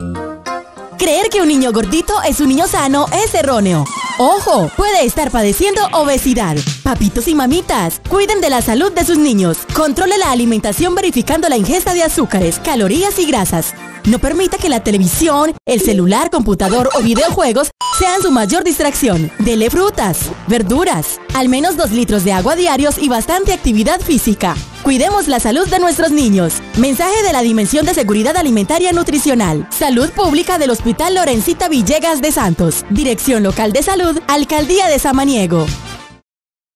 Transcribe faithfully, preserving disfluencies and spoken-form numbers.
Creer que un niño gordito es un niño sano es erróneo. ¡Ojo! Puede estar padeciendo obesidad. Papitos y mamitas, cuiden de la salud de sus niños. Controle la alimentación verificando la ingesta de azúcares, calorías y grasas. No permita que la televisión, el celular, computador o videojuegos sean su mayor distracción. Dele frutas, verduras, al menos dos litros de agua diarios y bastante actividad física. Cuidemos la salud de nuestros niños. Mensaje de la Dimensión de Seguridad Alimentaria Nutricional. Salud Pública del Hospital Lorencita Villegas de Santos. Dirección Local de Salud, Alcaldía de Samaniego.